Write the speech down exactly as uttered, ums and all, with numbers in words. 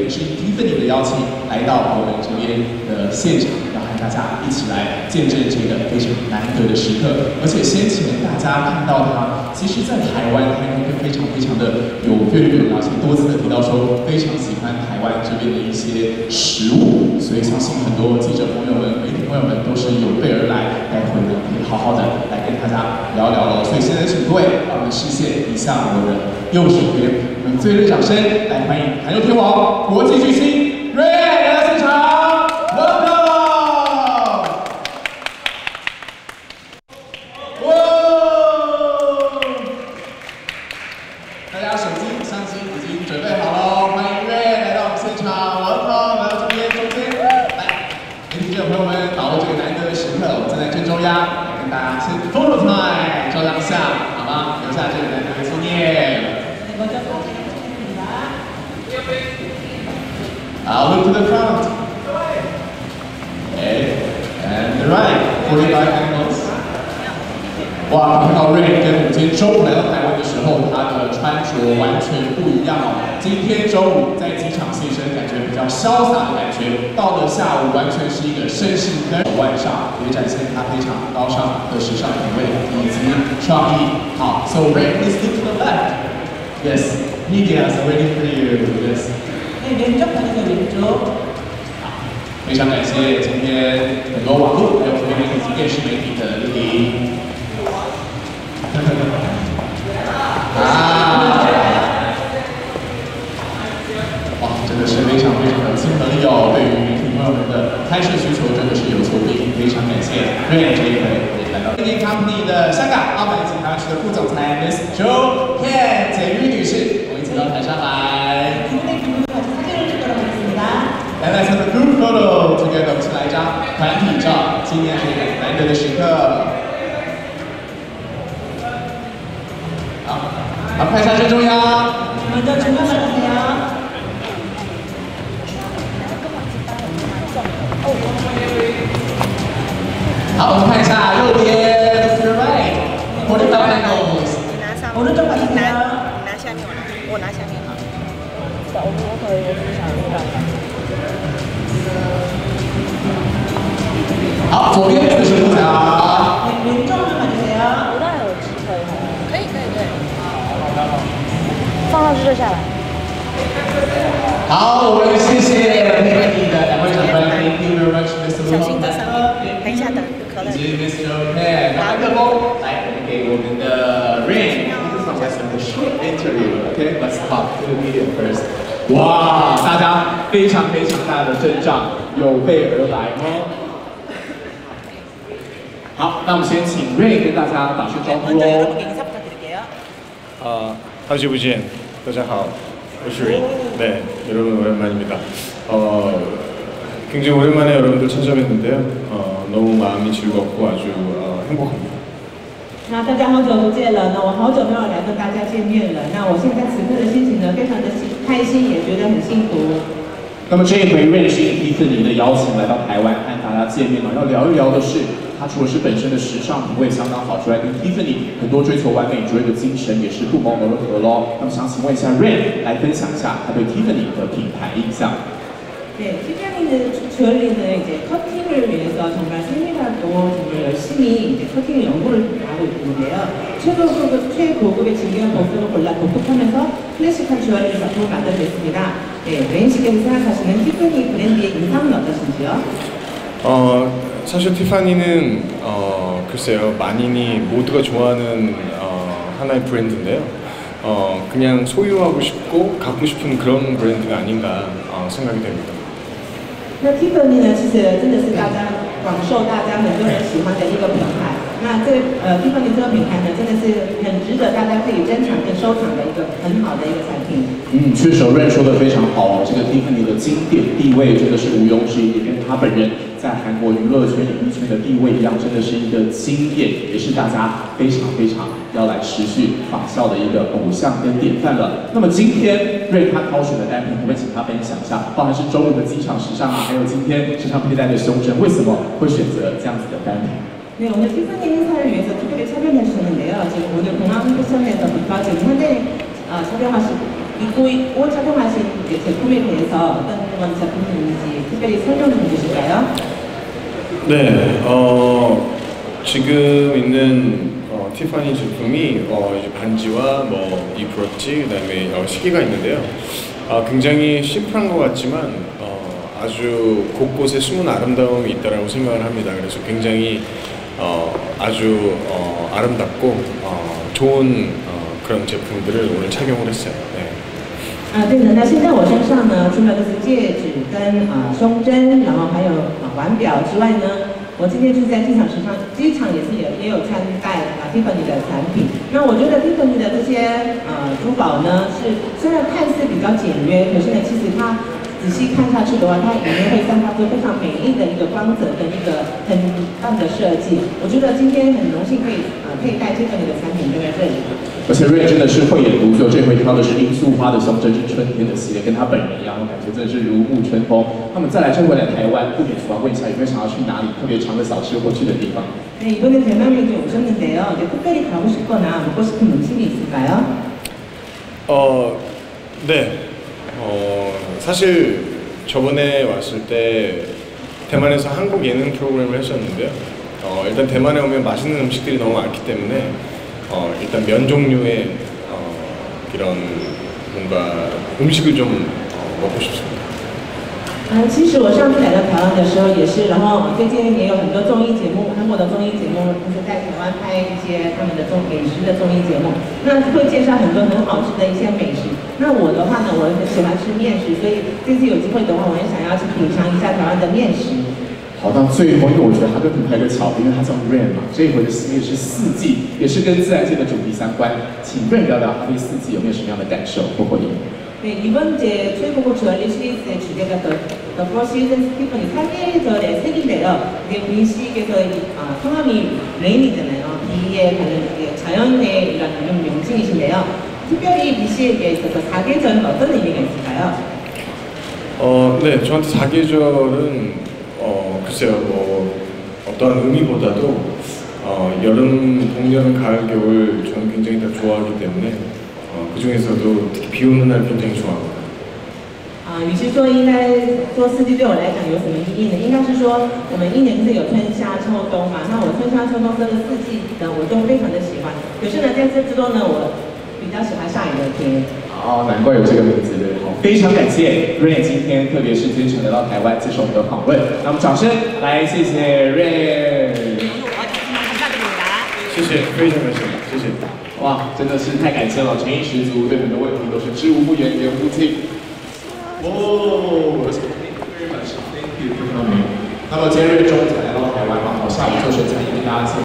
是以 Tiffany 的邀请来到我们这边的现场，要和大家一起来见证这个非常难得的时刻。而且先前大家看到他，其实在台湾他应该非常非常的有渊源，而且多次的提到说非常喜欢台湾这边的一些食物，所以相信很多记者朋友们、媒体朋友们都是有备而来，待会呢可以好好的来跟大家聊聊喽。所以现在请各位把我们的视线移向我的右手边。 我们最热掌声来欢迎韩流天王国际巨星 Rain 来到现场 ，Welcome！ 哇！大家手机、相机已经准备好了，欢迎 Rain 来到我们现场 ，Welcome！ 来到这边中间，来，媒体记者朋友们，把握这个难得的时刻，我们站在正中央，来跟大家先 photo time， 照张相，好吗？留下这个难得的纪念。 I'll look to the front. Okay, and the right. forty-five angles. 哇，看到 Rain 跟我们今天中午来到台湾的时候，他的穿着完全不一样哦。今天中午在机场现身，感觉比较潇洒的感觉。到了下午，完全是一个绅士跟腕上，也展现他非常高尚的时尚品味以及创意。好 ，So Rain, please look to the left. Yes, media is ready for you. Yes. 왼쪽 가져서 왼쪽. 非常感谢今天很多网络还有平面媒体、电视媒体的莅临。啊！哇，真的是非常非常的亲和力哦，对于媒体朋友们的拍摄需求真的是有求必应，非常感谢 Rain 这一回来到 Tiffany Company 的香港澳门集团区的副总裁 Miss Jo Ken 简瑜女士，我们一起到台上来。 来来，咱们 group photo together， 我们一起来一张团体照，纪念这个难得的时刻。好，好，看一下正中央。 먼저 중간 봐주세요. 好，我们看一下右边 to your right， forty-five angles。 오른쪽 봐주세요. 拿下面，我拿下面好。我我可以，我不想那个。 好，左边这是副奖。 왼쪽으로 봐주세요. 不太有机会哈。可以可以可以。放上去就下来。 好，我们谢谢 Tiffany 的两位长官 ，Thank you very much, Mister Lu。 小心在上面，等一下等可乐。 以及 Miss Jo Ken， 拿麦克风来给我们的 Rain。Let's have a short interview, okay? Let's talk to the media first. 哇，大家非常非常大的阵仗有备而来哦。好，那我们先请 Rain 跟大家打声招呼喽。 아, 하지부진, 大家好，我是 Rain. 네, 여러분 오랜만입니다. 어, 굉장히 오랜만에 여러분들 찾아뵙는데요. 어, 너무 마음이 즐겁고 아주 어, 행복합니다. 那大家好久不见了，那我好久没有来跟大家见面了。那我现在此刻的心情呢，非常的开心，也觉得很幸福。 那么这一回 Rain 是以 Tiffany 的邀请来到台湾和大家见面了，要聊一聊的是，他除了是本身的时尚品味相当好之外，跟 Tiffany 很多追求完美主义的精神也是不谋而合喽。那么想请问一下 Rain 来分享一下他对 Tiffany 的品牌印象。 네, 티파니는 주얼리는 이제 커팅을 위해서 정말 세밀하고 정말 열심히 이제 커팅 연구를 하고 있는데요. 최고급, 최고급의 진귀한 버스를 골라 독특하면서 클래식한 주얼리 제품을 만들어냈습니다. 네, 레인 씨께서 생각하시는 티파니 브랜드의 인상은 어떠신지요? 어, 사실 티파니는 어, 글쎄요, 많이니 모두가 좋아하는 어, 하나의 브랜드인데요. 어, 그냥 소유하고 싶고 갖고 싶은 그런 브랜드가 아닌가 어, 생각이 됩니다. 那 Tiffany 呢，其实真的是大家广受大家很多人喜欢的一个品牌。那这呃 Tiffany 这个品牌呢，真的是很值得大家可以珍藏跟收藏的一个很好的一个产品。 嗯，确实 Rain 说的非常好哦，这个 Tiffany 的经典地位真的是毋庸置疑，也跟他本人在韩国娱乐圈、演艺圈的地位一样，真的是一个经典，也是大家非常非常要来持续仿效的一个偶像跟典范了。那么今天 Rain 他挑选的单品，可不可以请他分享一下，包含是中午的机场时尚啊，还有今天身上佩戴的胸针，为什么会选择这样子的单品？ 네, 오늘 티파니 행사를 위해서 특별히 촬영해 주셨는데요. 지금 오늘 공항 패션에서부터 지금 현대 어, 촬영하시고 이 옷 착용하신 제품에 대해서 어떤 제품인지 특별히 설명 좀 주실까요? 네, 어, 지금 있는 어, 티파니 제품이 어, 이제 반지와 뭐 이 브로치, 그다음에 어, 시계가 있는데요. 어, 굉장히 심플한 것 같지만 어, 아주 곳곳에 숨은 아름다움이 있다라고 생각을 합니다. 그래서 굉장히 어, 아주 어, 아름답고 어, 좋은 어, 그런 제품들을 오늘 착용을 했어요. 네. 啊，对的。那现在我身上呢，除了就是戒指跟啊、呃、胸针，然后还有啊、呃、腕表之外呢，我今天就是在机场时尚，机场也是也也有穿戴啊 Tiffany 的产品。那我觉得 Tiffany 的这些呃珠宝呢，是虽然看似比较简约，可是呢，其实它仔细看下去的话，它里面会散发出非常美丽的一个光泽跟一个很棒的设计。我觉得今天很荣幸可以啊、呃、佩戴 Tiffany 的产品站在这里。 而且瑞真的是慧眼独秀，这回挑的是罂粟花的胸针，是春天的系列，跟他本人一样，我感觉真的是如沐春风。那么再来这回来台湾，不免俗要问一下，有没有想要去哪里特别长的小吃或去的地方？ 네, 이번에 대만에 이제 오셨는데요. 이제 특별히 가고 싶거나 먹고 싶은 음식이 있을까요? 어, 네. 어, 사실 저번에 왔을 때 대만에서 한국 예능 프로그램을 했었는데요. 어, 일단 대만에 오면 맛있는 음식들이 너무 많기 때문에 어, 일단 면 종류의 어, 이런 뭔가 음식을 좀 어, 먹고 싶습니다. 嗯，其实我上次来到台湾的时候也是，然后最近也有很多综艺节目，韩国的综艺节目就是在台湾拍一些他们的综美食的综艺节目，那会介绍很多很好吃的一些美食。那我的话呢，我很喜欢吃面食，所以这次有机会的话，我也想要去品尝一下台湾的面食。 好，到最后，因为我觉得它跟品牌的巧合，因为它叫 Rain 嘛，这一回的系列是四季，也是跟自然界的主题相关。请 Rain 聊聊它对四季有没有什么样的感受或回应？ 네, 이번 이제 최고급 주얼리 시리즈의 주제가 The, The Four Seasons Tiffany 삼 계절의 색인데요. 이게 분식에서 이, 아, 성함이 레인이잖아요. 비에 관련 자연의 이런 이름 명칭이신데요. 특별히 비 씨에게 있어서 사 계절은 어떤 의미가 있을까요? 어, 네, 저한테 사계절은 어, 글쎄요, 뭐 어떠한 의미보다도 어, 여름, 봄, 여름, 가을, 겨울 저는 굉장히 다 좋아하기 때문에 어, 그 중에서도 특히 비 오는 날 굉장히 좋아합니다. 啊，与其说应该说四季对我来讲有什么意义呢？应该是说我们一年是有春夏秋冬嘛，那我春夏秋冬这个四季呢，我都非常的喜欢。可是呢，在这之中呢，我比较喜欢下雨的天。 哦，难怪有这个名字的。好，非常感谢 Rain 今天特别是真诚来到台湾接受我们的访问。那我们掌声来谢谢 Rain。 谢谢，非常感谢，谢谢。 哇，真的是太感谢了，诚意十足，对很多问题都是知无不言，言无不尽。哦 ，Thank you for coming。那么今天瑞中才来到台湾嘛，好，下午就选才跟大家。